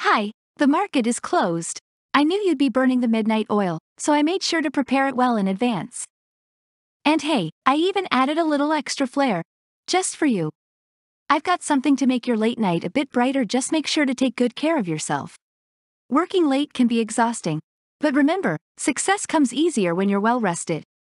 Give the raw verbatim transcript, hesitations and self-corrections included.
Hi, the market is closed. I knew you'd be burning the midnight oil, so I made sure to prepare it well in advance. And hey, I even added a little extra flair. Just for you. I've got something to make your late night a bit brighter. Just make sure to take good care of yourself. Working late can be exhausting. But remember, success comes easier when you're well rested.